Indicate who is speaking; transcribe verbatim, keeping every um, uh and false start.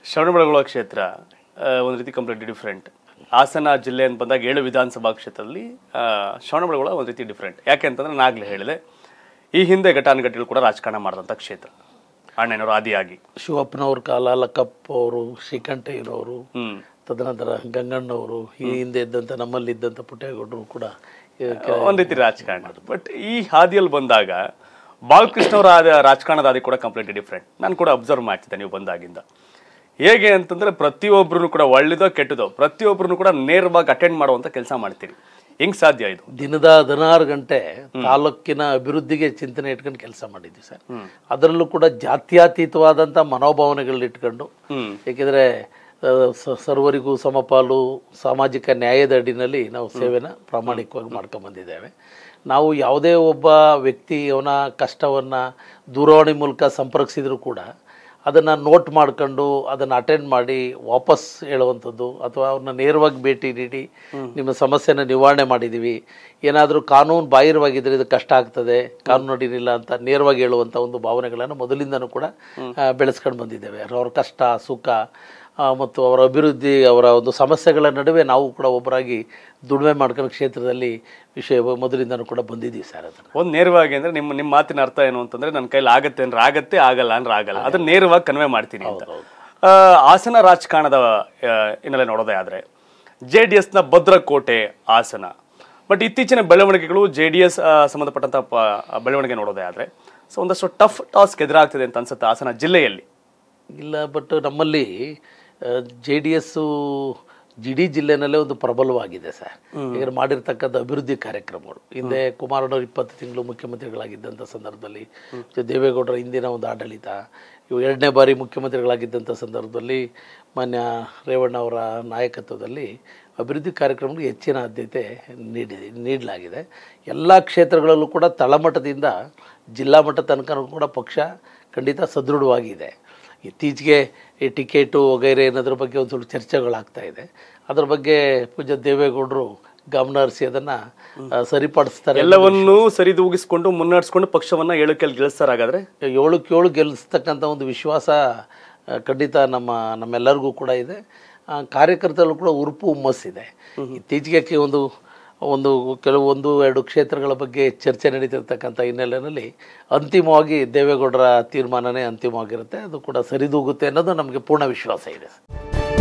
Speaker 1: ಶ್ರವಣಬೆಳಗೊಳ ಕ್ಷೇತ್ರ ಒಂದು ರೀತಿ ಕಂಪ್ಲೀಟ್ಲಿ ಡಿಫ್ರೆಂಟ್. ಹಾಸನ ಜಿಲ್ಲೆ ಅಂತ ಬಂದಾಗ ಏಳು ವಿಧಾನಸಭಾ ಕ್ಷೇತ್ರದಲ್ಲಿ ಶ್ರವಣಬೆಳಗೊಳ ಒಂದು ರೀತಿ ಡಿಫ್ರೆಂಟ್. ಯಾಕೆ ಅಂತಂದ್ರೆ ನಾನು ಆಗಲೇ ಹೇಳಿದೆ, ಈ ಹಿಂದೆ ಘಟಾನುಘಟಿಗಳು ಕೂಡ ರಾಜಕಾರಣ ಮಾಡಿದಂಥ ಕ್ಷೇತ್ರ. ಅಣ್ಣನವರು ಆದಿಯಾಗಿ
Speaker 2: ಶಿವಪ್ಪನವ್ರ ಕಾಲ, ಲಕ್ಕಪ್ಪ ಅವರು, ಶ್ರೀಕಂಠಯ್ಯನವರು, ತದನಂತರ ಗಂಗಣ್ಣವರು, ಈ ಹಿಂದೆ ಇದ್ದಂಥ ನಮ್ಮಲ್ಲಿ ಇದ್ದಂಥ ಪುಟ್ಟೇಗೌಡರು ಕೂಡ
Speaker 1: ಒಂದು ರೀತಿ ರಾಜಕಾರಣ. ಬಟ್ ಈ ಹಾದಿಯಲ್ಲಿ ಬಂದಾಗ ಬಾಲಕೃಷ್ಣ ಅವರ ರಾಜಕಾರಣದ ಹಾದಿ ಕೂಡ ಕಂಪ್ಲೀಟ್ಲಿ ಡಿಫ್ರೆಂಟ್. ನಾನು ಕೂಡ ಅಬ್ಸರ್ವ್ ಮಾಡ್ತಿದ್ದೆ ನೀವು ಬಂದಾಗಿಂದ. ಹೇಗೆ ಅಂತಂದ್ರೆ ಪ್ರತಿಯೊಬ್ಬರು ಕೂಡ ಒಳ್ಳೆದೋ ಕೆಟ್ಟದೋ ಪ್ರತಿಯೊಬ್ಬರು ಕೂಡ ನೇರವಾಗಿ ಅಟೆಂಡ್ ಮಾಡುವಂತ ಕೆಲಸ ಮಾಡ್ತೀರಿ. ಹೆಂಗ್ ಸಾಧ್ಯ ಇದು?
Speaker 2: ದಿನದ ಹದಿನಾರು ಗಂಟೆ ತಾಲೂಕಿನ ಅಭಿವೃದ್ಧಿಗೆ ಚಿಂತನೆ ಇಟ್ಕೊಂಡು ಕೆಲಸ ಮಾಡಿದ್ವಿ ಸರ್. ಅದರಲ್ಲೂ ಕೂಡ ಜಾತ್ಯತೀತವಾದಂಥ ಮನೋಭಾವನೆಗಳನ್ನ ಇಟ್ಕೊಂಡು, ಏಕೆಂದರೆ ಸರ್ವರಿಗೂ ಸಮಪಾಲು ಸಾಮಾಜಿಕ ನ್ಯಾಯದ ಅಡಿನಲ್ಲಿ ನಾವು ಸೇವೆನ ಪ್ರಾಮಾಣಿಕವಾಗಿ ಮಾಡ್ಕೊಂಬಂದಿದ್ದೇವೆ. ನಾವು ಯಾವುದೇ ಒಬ್ಬ ವ್ಯಕ್ತಿ ಅವನ ಕಷ್ಟವನ್ನು ದೂರವಾಣಿ ಮೂಲಕ ಸಂಪರ್ಕಿಸಿದ್ರು ಕೂಡ ಅದನ್ನು ನೋಟ್ ಮಾಡ್ಕೊಂಡು ಅದನ್ನು ಅಟೆಂಡ್ ಮಾಡಿ ವಾಪಸ್ ಹೇಳುವಂಥದ್ದು, ಅಥವಾ ಅವ್ರನ್ನ ನೇರವಾಗಿ ಭೇಟಿ ನೀಡಿ ನಿಮ್ಮ ಸಮಸ್ಯೆನ ನಿವಾರಣೆ ಮಾಡಿದ್ದೀವಿ, ಏನಾದರೂ ಕಾನೂನು ಬಾಹಿರವಾಗಿದ್ದರೆ ಇದು ಕಷ್ಟ ಆಗ್ತದೆ, ಕಾನೂನು ಅಡಿನಿಲ್ಲ ಅಂತ ನೇರವಾಗಿ ಹೇಳುವಂಥ ಒಂದು ಭಾವನೆಗಳನ್ನು ಮೊದಲಿಂದನೂ ಕೂಡ ಬೆಳೆಸ್ಕೊಂಡು ಬಂದಿದ್ದೇವೆ. ಅವ್ರ ಕಷ್ಟ ಸುಖ ಮತ್ತು ಅವರ ಅಭಿವೃದ್ಧಿ, ಅವರ ಒಂದು ಸಮಸ್ಯೆಗಳ ನಡುವೆ ನಾವು ಕೂಡ ಒಬ್ಬರಾಗಿ ದುಡಿಮೆ ಮಾಡ್ಕೊಂಡು ಕ್ಷೇತ್ರದಲ್ಲಿ ವಿಷಯ ಮೊದಲಿಂದನೂ ಕೂಡ ಬಂದಿದ್ದೀವಿ ಸರ್. ಅದನ್ನು ಒಂದು
Speaker 1: ನೇರವಾಗಿ ಅಂದರೆ ನಿಮ್ಮ ನಿಮ್ಮ ಮಾತಿನ ಅರ್ಥ ಏನು ಅಂತಂದರೆ, ನನ್ನ ಕೈಲಿ ಆಗತ್ತೆ ಅಂದ್ರೆ ಆಗತ್ತೆ, ಆಗಲ್ಲ ಅಂದ್ರೆ ಆಗಲ್ಲ, ಅದನ್ನ ನೇರವಾಗಿ ಕನ್ವೆ ಮಾಡ್ತೀನಿ ಅಂತ. ಹಾಸನ ರಾಜಕಾರಣದ ಹಿನ್ನೆಲೆ ನೋಡೋದೇ ಆದರೆ ಜೆ ಡಿ ಎಸ್ನ ಭದ್ರಕೋಟೆ ಹಾಸನ. ಬಟ್ ಇತ್ತೀಚಿನ ಬೆಳವಣಿಗೆಗಳು ಜೆ ಡಿ ಎಸ್ ಸಂಬಂಧಪಟ್ಟಂಥ ಬೆಳವಣಿಗೆ ನೋಡೋದೇ ಆದರೆ ಸೊ ಒಂದಷ್ಟು ಟಫ್ ಟಾಸ್ಕ್ ಎದುರಾಗ್ತಿದೆ ಅಂತ ಅನ್ಸುತ್ತೆ ಹಾಸನ ಜಿಲ್ಲೆಯಲ್ಲಿ.
Speaker 2: ಇಲ್ಲ, ಬಟ್ ನಮ್ಮಲ್ಲಿ ಜೆ ಡಿ ಎಸ್ಸು ಜಿಡಿ ಜಿಲ್ಲೆನಲ್ಲೇ ಒಂದು ಪ್ರಬಲವಾಗಿದೆ ಸರ್. ಈಗ ಮಾಡಿರ್ತಕ್ಕಂಥ ಅಭಿವೃದ್ಧಿ ಕಾರ್ಯಕ್ರಮಗಳು, ಹಿಂದೆ ಕುಮಾರಣ್ಣವರು ಇಪ್ಪತ್ತು ತಿಂಗಳು ಮುಖ್ಯಮಂತ್ರಿಗಳಾಗಿದ್ದಂಥ ಸಂದರ್ಭದಲ್ಲಿ, ದೇವೇಗೌಡರ ಹಿಂದಿನ ಒಂದು ಆಡಳಿತ, ಇವು ಎರಡನೇ ಬಾರಿ ಮುಖ್ಯಮಂತ್ರಿಗಳಾಗಿದ್ದಂಥ ಸಂದರ್ಭದಲ್ಲಿ ಮಾನ್ಯ ರೇವಣ್ಣ ಅವರ ನಾಯಕತ್ವದಲ್ಲಿ ಅಭಿವೃದ್ಧಿ ಕಾರ್ಯಕ್ರಮಗಳಿಗೆ ಹೆಚ್ಚಿನ ಆದ್ಯತೆ ನೀಡಿ ನೀಡಲಾಗಿದೆ. ಎಲ್ಲ ಕ್ಷೇತ್ರಗಳಲ್ಲೂ ಕೂಡ ತಳಮಟ್ಟದಿಂದ ಜಿಲ್ಲಾ ಮಟ್ಟ ತನಕ ಕೂಡ ಪಕ್ಷ ಖಂಡಿತ ಸದೃಢವಾಗಿದೆ. ಇತ್ತೀಚೆಗೆ ಈ ಟಿಕೆಟು ವಗೈರೆ ಅನ್ನೋದ್ರ ಬಗ್ಗೆ ಒಂದು ಸ್ವಲ್ಪ ಚರ್ಚೆಗಳಾಗ್ತಾ ಇದೆ. ಅದ್ರ ಬಗ್ಗೆ ಪೂಜ್ಯ ದೇವೇಗೌಡರು ಗಮನ ಹರಿಸಿ ಅದನ್ನು ಸರಿಪಡಿಸ್ತಾರೆ.
Speaker 1: ಎಲ್ಲವನ್ನೂ ಸರಿದೂಗಿಸ್ಕೊಂಡು ಮುನ್ನಡೆಸ್ಕೊಂಡು ಪಕ್ಷವನ್ನು ಏಳಕ್ಕೆ ಗೆಲ್ಲಿಸ್ತಾರೆ. ಹಾಗಾದರೆ
Speaker 2: ಏಳಕ್ಕೆ ಏಳು ಗೆಲ್ಲಿಸ್ತಕ್ಕಂಥ ಒಂದು ವಿಶ್ವಾಸ ಖಂಡಿತ ನಮ್ಮ ನಮ್ಮೆಲ್ಲರಿಗೂ ಕೂಡ ಇದೆ. ಕಾರ್ಯಕರ್ತರಲ್ಲೂ ಕೂಡ ಉರುಪು ಹುಮ್ಮಸ್ಸಿದೆ. ಇತ್ತೀಚೆಗೆ ಒಂದು ಒಂದು ಕೆಲವೊಂದು ಎರಡು ಕ್ಷೇತ್ರಗಳ ಬಗ್ಗೆ ಚರ್ಚೆ ನಡೀತಿರ್ತಕ್ಕಂಥ ಹಿನ್ನೆಲೆಯಲ್ಲಿ ಅಂತಿಮವಾಗಿ ದೇವೇಗೌಡರ ತೀರ್ಮಾನವೇ ಅಂತಿಮವಾಗಿರುತ್ತೆ. ಅದು ಕೂಡ ಸರಿದೂಗುತ್ತೆ ಅನ್ನೋದು ನಮಗೆ ಪೂರ್ಣ ವಿಶ್ವಾಸ ಇದೆ.